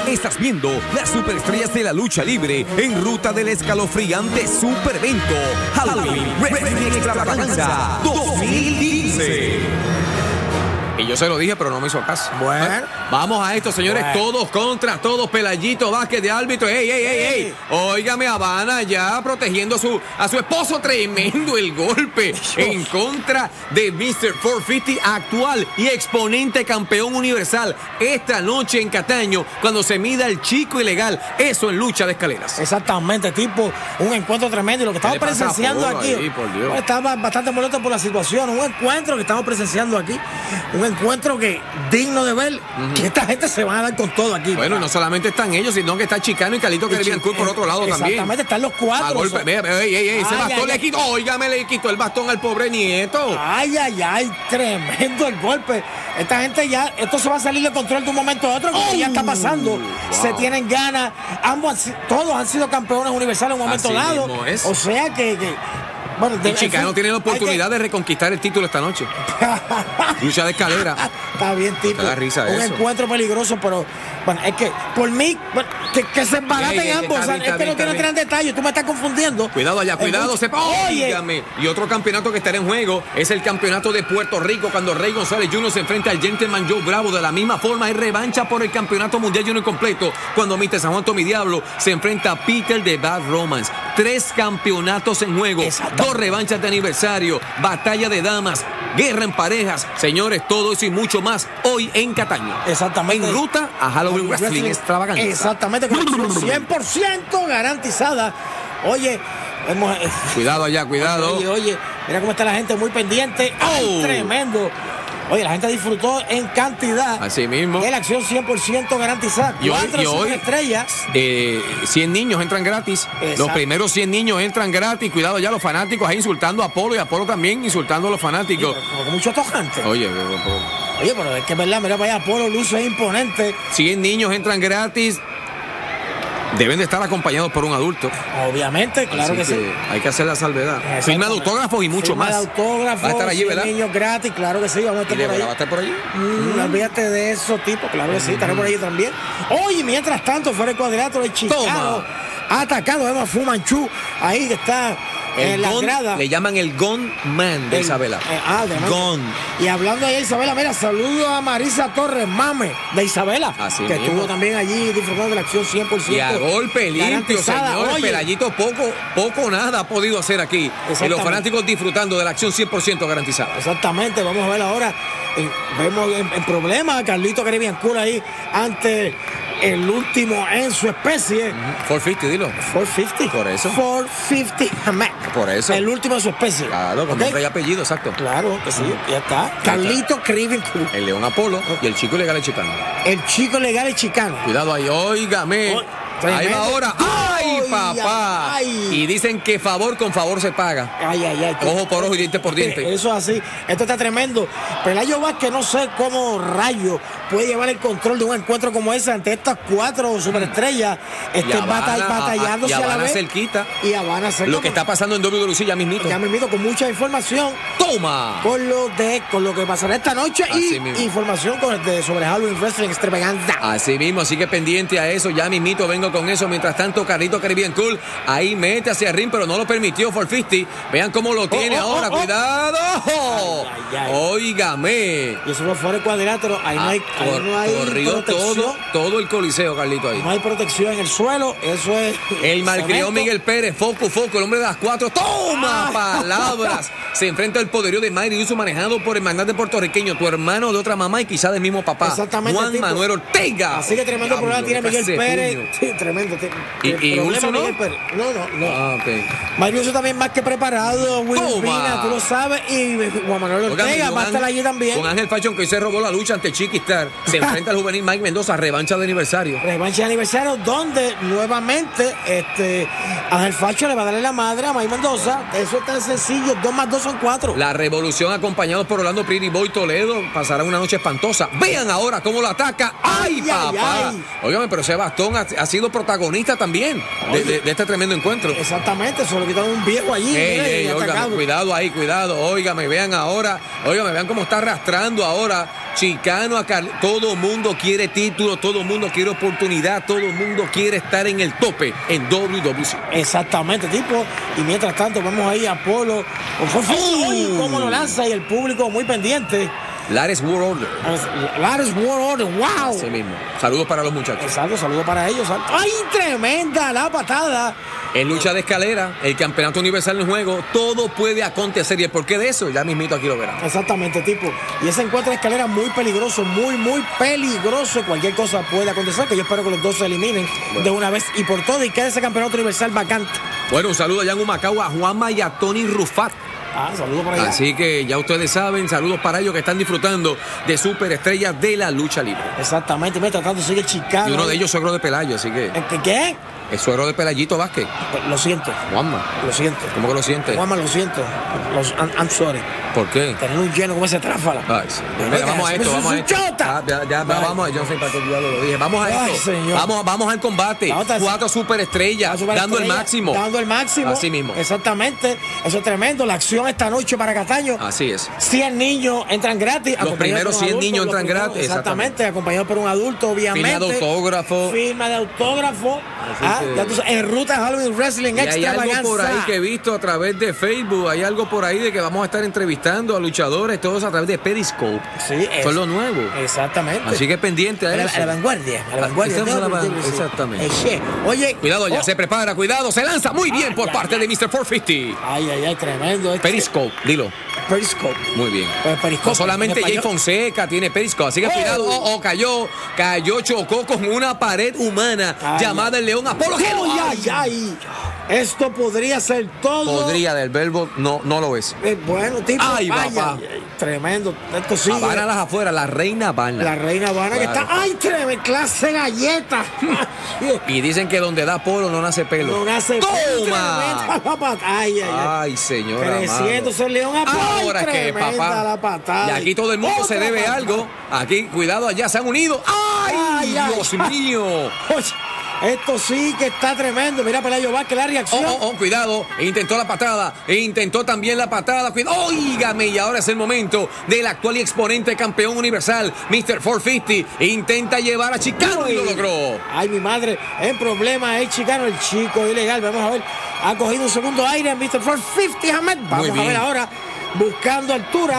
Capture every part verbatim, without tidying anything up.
Estás viendo las superestrellas de la lucha libre en ruta del escalofriante super evento Halloween Wrestling Extravaganza dos mil quince. Y yo se lo dije, pero no me hizo caso. Bueno. Vamos a esto, señores. Bueno. Todos contra todos. Pelayito Vázquez de árbitro. ¡Ey, ey, ey, ey! Óigame, Habana ya protegiendo a su, a su esposo. Tremendo el golpe en contra de mister cuatrocientos cincuenta, actual y exponente campeón universal. Esta noche en Cataño, cuando se mida el chico ilegal. Eso en lucha de escaleras. Exactamente, tipo, un encuentro tremendo. Y lo que estamos ¿Qué le pasa a presenciando Polo aquí, ahí, por Dios? bueno, estaba bastante molesto por la situación. Un encuentro que estamos presenciando aquí. Un encuentro que digno de ver, uh-huh. que esta gente se van a dar con todo aquí. Bueno, no solamente están ellos, sino que está Chicano y Carlito Caribbean Cool por otro lado también. Exactamente, están los cuatro. A golpe, son... ve, ve, ey, ey, ey, ese ay, bastón ay, le ay. quitó, óigame, le quitó el bastón al pobre nieto. Ay, ay, ay, tremendo el golpe. Esta gente ya, esto se va a salir de control de un momento a otro, como oh, ya está pasando. Wow. Se tienen ganas, ambos, todos han sido campeones universales en un momento así dado. Mismo es. O sea que... que bueno, y Chicano fin, tiene la oportunidad que... de reconquistar el título esta noche. Lucha de escalera. Está bien, tipo. Da risa un eso. encuentro peligroso, pero bueno, es que por mí, bueno, que, que se embaraten ey, ey, ambos. O sea, bien, es que no tiene gran detalle, tú me estás confundiendo. Cuidado allá, cuidado, el... sepa. Óigame. Y otro campeonato que estará en juego es el campeonato de Puerto Rico, cuando Rey González junior se enfrenta al Gentleman Joe Bravo. De la misma forma, hay revancha por el campeonato mundial junior completo, cuando mister San Juan Tommy Diablo se enfrenta a Peter de Bad Romance. Tres campeonatos en juego, dos revanchas de aniversario, batalla de damas, guerra en parejas. Señores, todo eso y mucho más hoy en Cataño. Exactamente. En ruta a Halloween Wrestling, Wrestling Extravaganza. Exactamente, con cien por ciento garantizada. Oye, hemos... Cuidado allá, cuidado. Oye, oye, mira cómo está la gente muy pendiente. ¡Ay, oh. tremendo! Oye, la gente disfrutó en cantidad. Así mismo. De la acción cien por ciento garantizada. Y hoy, Cuatro y hoy estrellas. Eh, cien niños entran gratis. Exacto. Los primeros cien niños entran gratis. Cuidado ya los fanáticos ahí insultando a Apolo y Apolo también insultando a los fanáticos. Con mucho tojante. Oye, pero, pero, Oye, pero es que es verdad, mira para allá, Apolo luce es imponente. cien niños entran gratis. Deben de estar acompañados por un adulto. Obviamente, claro Así que, que sí. Hay que hacer la salvedad. Firma de autógrafos y mucho Firma más. De autógrafos, va a estar allí, ¿verdad? Niños gratis, claro que sí. Vamos a estar por ahí. ¿Va a estar por allí? Mm, mm. Olvídate de esos tipos, claro que sí. Mm. Estaré por allí también. Oye, mientras tanto, fuera el cuadrilátero de Chicago. Atacado, vemos a Fu Manchu. Ahí que está. El en la gon, grada. Le llaman el Gon Man de el, Isabela. Eh, ah, de Gon. Y hablando de Isabela, mira, saludo a Marisa Torres Mame de Isabela. Así que mismo. Estuvo también allí disfrutando de la acción cien por ciento. Y a golpe limpio, señor. Oye, Pelayito poco, poco nada ha podido hacer aquí. Y los fanáticos disfrutando de la acción cien por ciento garantizada. Exactamente, vamos a ver ahora. Eh, vemos en, en problemas a Carlito Caribbean Cool ahí ante el último en su especie. cuatrocientos cincuenta, dilo. cuatrocientos cincuenta. Por eso. cuatrocientos cincuenta. Por eso. El último en su especie. Claro, con ¿Okay? nombre y apellido, exacto. Claro, que sí, uh-huh. ya está. Ya Carlito Caribbean Cool. El León Apolo uh-huh. y el chico ilegal es Chicano. El chico legal es Chicano. Cuidado ahí, óigame. Oh. Ahí va ahora. ¡Ay, papá! Ay. Y dicen que favor con favor se paga. Ay, ay, ay. Ojo por ojo y diente por diente. Eso es así. Esto está tremendo. Pelayo Vázquez, no sé cómo rayo puede llevar el control de un encuentro como ese ante estas cuatro superestrellas. Este, batall, batallándose a, a, y a la vez. cerquita. Y Habana cerquita. Lo que está pasando en doble u doble u E ya mismito. Ya mismito, con mucha información. ¡Toma! Con lo, de, con lo que pasará esta noche. Así y mismo. Información con, de, sobre Halloween Wrestling Extravaganza. Así mismo, así que pendiente a eso. Ya mismito vengo con eso. Mientras tanto, Carlito Caribbean Cool ahí mete hacia el ring, pero no lo permitió cuatrocientos cincuenta. Vean cómo lo tiene oh, oh, ahora. Oh, oh. ¡Cuidado! Ay, ay, ay. Óigame. Y eso no fuera el cuadrilátero. Ahí, ah, no hay, ahí cor, no hay corrió todo, todo el coliseo, Carlito, ahí. No hay protección en el suelo. Eso es. El malcriado Miguel Pérez, foco, foco, el hombre de las cuatro. ¡Toma! Ah. Palabras. Se enfrenta al poderío de Mayri Uso, manejado por el magnate puertorriqueño, tu hermano de otra mamá y quizá del mismo papá. Exactamente. Juan Manuel Ortega. Así que tremendo programa tiene Miguel Pérez. Sí, tremendo. ¿Y, y Uso no? No, no, no. Ah, ok. Mayri Uso también más que preparado. Wilmina, tú lo sabes. Y Juan Manuel Ortega Oigan, va a estar allí también. Con Ángel Fashion, que hoy se robó la lucha ante Chiquistar. Se enfrenta al juvenil Mike Mendoza, revancha de aniversario. Revancha de aniversario, donde nuevamente este, Ángel Fashion le va a darle la madre a Mike Mendoza. Eso es tan sencillo. Dos más dos son cuatro. La revolución, acompañados por Orlando Pretty Boy Toledo, pasará una noche espantosa. Vean ahora cómo lo ataca. ¡Ay, ay papá! Ay. Óigame, pero ese bastón ha, ha sido protagonista también de, de, de este tremendo encuentro. Exactamente, se lo quitaron un viejo allí. Ey, mire, ey, óigame, cuidado ahí, cuidado. Óigame, vean ahora. Óigame, vean cómo está arrastrando ahora Chicano a Carl, todo el mundo quiere título, todo el mundo quiere oportunidad, todo el mundo quiere estar en el tope en doble u doble u e. Exactamente, tipo. Y mientras tanto, vemos ahí a Apolo. ¡Oh! Cómo lo lanza y el público muy pendiente. Lares World Order. Lares World Order, wow. Así mismo. Saludos para los muchachos. Exacto, saludos para ellos. ¡Ay, tremenda la patada! En lucha de escalera, el campeonato universal en juego, todo puede acontecer. ¿Y el porqué de eso? Ya mismito aquí lo verán. Exactamente, tipo. Y ese encuentro de escalera muy peligroso, muy, muy peligroso. Cualquier cosa puede acontecer, que yo espero que los dos se eliminen bueno. de una vez y por todo y quede ese campeonato universal vacante. Bueno, un saludo a Jan Humacao, a Juanma y a Tony Rufat. Ah, saludos para allá. Así que ya ustedes saben, saludos para ellos que están disfrutando de superestrellas de la lucha libre. Exactamente, me tratando sigue Chicano. Y uno de ellos suegro de Pelayo, así que. ¿Qué? ¿Qué? El suegro de Pelayito Vázquez. Lo siento. Juanma. Lo siento. ¿Cómo que lo sientes? Juanma, lo siento. Los, I'm, I'm sorry. ¿Por qué? Tener un lleno como ese tráfala. Ay, sí. Mira, vamos a esto, vamos a esto. Ah, ya, ya, vamos, yo no sé para qué yo lo dije. Vamos a Ay, esto. Señor. Vamos, vamos al combate. Otra, Cuatro superestrellas, super dando el máximo. Dando el máximo. Así mismo. Exactamente. Eso es tremendo. La acción esta noche para Cataño. Así es. cien niños entran gratis. Los primeros cien adulto, niños entran primeros, gratis. Exactamente. exactamente. Acompañado por un adulto, obviamente. Firma de autógrafo. Firma de autógrafo. Ah, que... ya tú sabes, en Ruta Halloween Wrestling y hay Extravaganza. algo por ahí que he visto a través de Facebook. Hay algo por ahí de que vamos a estar entrevistando a luchadores, todos a través de Periscope. Sí, eso es lo nuevo. Exactamente. Así que pendiente a, a, la, eso. a la vanguardia. A la vanguardia. Estamos no, a la van... sí. Exactamente. Eh, Oye. Cuidado, ya oh. se prepara, cuidado, se lanza muy bien ay, por ay, parte ay. de mister cuatrocientos cincuenta. Ay, ay, ay, tremendo. Este... Periscope, dilo. Periscope. Muy bien. Pues Periscope, no solamente Jay Fonseca tiene Periscope, así que oh. cuidado. Oh, oh, cayó, cayó, chocó con una pared humana ay, llamada el León Apolo. Ay, ay, ay. Esto podría ser todo. Podría, del verbo no, no lo es. Eh, bueno, tipo. Ay, ay, papá. Ay, ay, tremendo. Esto sigue. Habana las afuera, la reina Habana. La reina Habana claro. que está. ¡Ay, tremendo! Clase galleta. Y dicen que donde da polo no nace pelo. No nace ¡Toma! pelo. Ay, ay, ay. Ay, señora. Creciéndose el León Apolo. Ahora que, papá. La patada. Y aquí todo el mundo Otra se debe patada. algo. Aquí, cuidado, allá se han unido. ¡Ay, ay, ay Dios ay. mío! Oye. Esto sí que está tremendo. Mira, Pelayo Vázquez, la reacción. Oh, oh, oh, cuidado. Intentó la patada. Intentó también la patada. Cuidado. Óigame. Y ahora es el momento del actual y exponente campeón universal, mister cuatrocientos cincuenta. Intenta llevar a Chicano y lo logró. Ay, mi madre. El problema es Chicano, el chico ilegal. Vamos a ver. Ha cogido un segundo aire mister cuatrocientos cincuenta, Ahmed. Vamos a ver ahora. Buscando altura.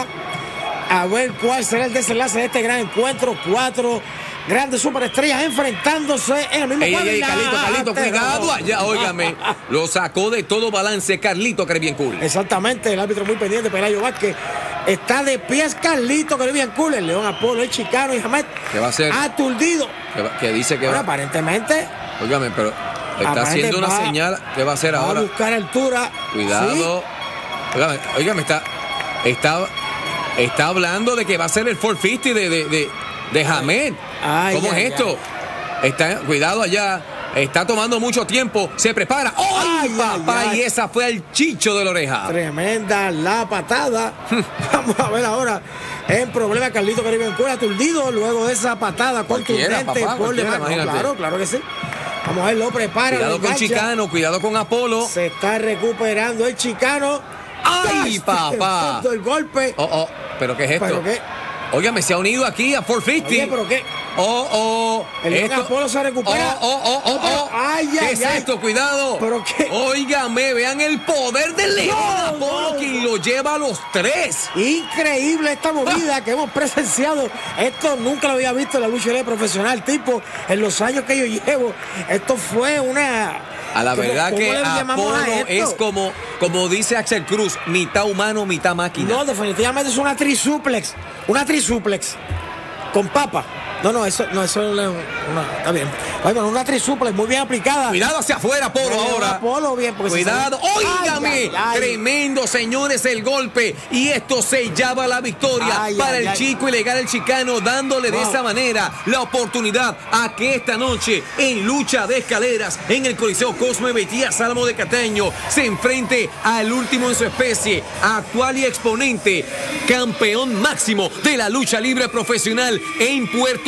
A ver cuál será el desenlace de este gran encuentro. Cuatro grandes superestrellas enfrentándose en el mismo cuadro. Ey, ey, Carlito, Carlito, cuidado allá, óigame. Lo sacó de todo balance Carlito, que es bien cool. Exactamente, el árbitro muy pendiente, Pelayo Vázquez. Está de pies Carlito, que es bien cool. El León Apolo, el Chicano y Hamed. ¿Qué va a hacer? Aturdido. Que dice que bueno, va. aparentemente. Óigame, pero está haciendo una va, señal. ¿Qué va a hacer va ahora? A buscar altura. Cuidado. ¿Sí? Óigame, óigame, está. Está. Está hablando de que va a ser el cuatrocientos cincuenta de, de, de, de Hamed. Ay, ¿Cómo ay, es esto? Ay. Está, cuidado allá. Está tomando mucho tiempo. Se prepara. ¡Ay, ay papá! Ay, ay. Y esa fue el chicho de la oreja. Tremenda la patada. Vamos a ver ahora. En problema, Carlito Caribe en cuera, aturdido luego de esa patada cualquiera, contundente papá, por demás. No, claro, claro que sí. Vamos a ver, lo prepara. Cuidado con Chicano, cuidado con Apolo. Se está recuperando el Chicano. ¡Ay, papá! El golpe. Oh, oh. ¿Pero qué es esto? ¿Pero qué? Óigame, se ha unido aquí a cuatrocientos cincuenta. Oye, ¿pero qué? Oh, oh. El esto... Apolo se recupera. Oh, oh, oh, oh, oh. Ay, ¿Qué ay, es ay. esto? Cuidado. ¿Pero qué? Óigame, vean el poder del León no, Apolo no, que no. lo lleva a los tres. Increíble esta movida ah. que hemos presenciado. Esto nunca lo había visto en la lucha libre profesional, tipo, en los años que yo llevo. Esto fue una... A la ¿Cómo, verdad cómo que Apolo es como, como dice Axel Cruz, mitad humano, mitad máquina. No, definitivamente es una trisuplex. Una trisuplex. Con papa. No, no, eso no, eso es una, está bien. Bueno, una trisuplex muy bien aplicada. Cuidado hacia afuera, Apolo, no, ahora. Apolo, bien, porque cuidado. Se Óigame. Ay, ay, ay. Tremendo, señores, el golpe. Y esto sellaba la victoria ay, para ay, el ay. chico ilegal, el Chicano, dándole wow. de esa manera la oportunidad a que esta noche, en lucha de escaleras, en el Coliseo Cosme Betía Salmo de Cataño, se enfrente al último en su especie, actual y exponente, campeón máximo de la lucha libre profesional en Puerto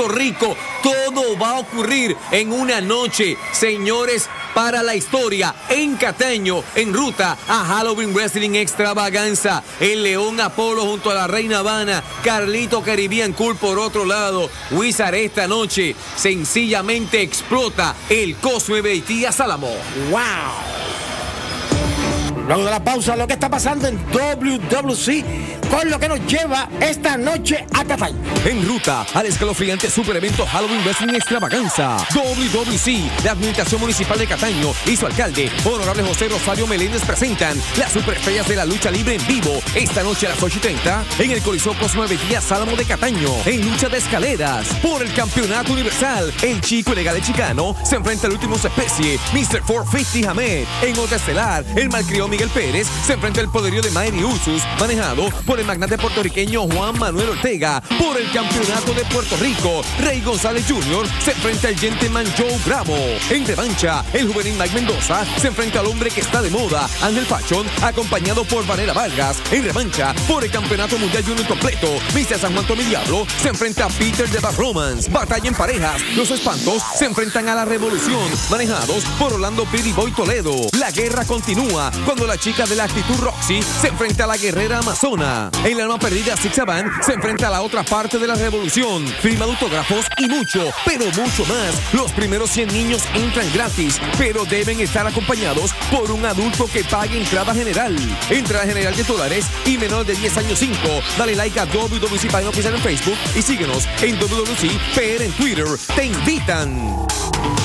Puerto Rico. Todo va a ocurrir en una noche, señores, para la historia, en Cataño, en ruta a Halloween Wrestling Extravaganza. El León Apolo junto a la Reina Habana, Carlito Caribbean Cool por otro lado. Wizard esta noche sencillamente explota el Cosme Beitía Salamo. ¡Wow! Luego de la pausa, lo que está pasando en W W C, con lo que nos lleva esta noche a Cataño. En ruta al escalofriante super evento Halloween Wrestling Extravaganza. W W C, la Administración Municipal de Cataño y su alcalde, Honorable José Rosario Meléndez, presentan las superestrellas de la lucha libre en vivo esta noche a las ocho y treinta en el Coliseo Cosme Beitía Salamo de Cataño. En lucha de escaleras por el campeonato universal, el chico ilegal de Chicano se enfrenta al último especie, mister cuatrocientos cincuenta Hamed. En otra estelar, el malcriado Miguel Pérez se enfrenta al poderío de Mighty Usos, manejado por el magnate puertorriqueño Juan Manuel Ortega. Por el campeonato de Puerto Rico, Rey González junior se enfrenta al gentleman Joe Bravo. En revancha, el juvenil Mike Mendoza se enfrenta al hombre que está de moda, Ángel Fashion, acompañado por Vanessa Vargas. En revancha, por el campeonato mundial junior completo, mister San Juan Tommy Diablo se enfrenta a Peter de Bad Romance. Batalla en parejas, los Espantos se enfrentan a la Revolución, manejados por Orlando Pretty Boy Toledo. La guerra continúa cuando la chica de la actitud Roxy se enfrenta a la guerrera Amazona. En la alma perdida, Six Saban se enfrenta a la otra parte de la revolución. Firma de autógrafos y mucho, pero mucho más. Los primeros cien niños entran gratis, pero deben estar acompañados por un adulto que pague entrada general. Entrada general de dólares y menor de diez años cinco. Dale like a W W C Página Oficial en Facebook y síguenos en W W C P R en Twitter. Te invitan.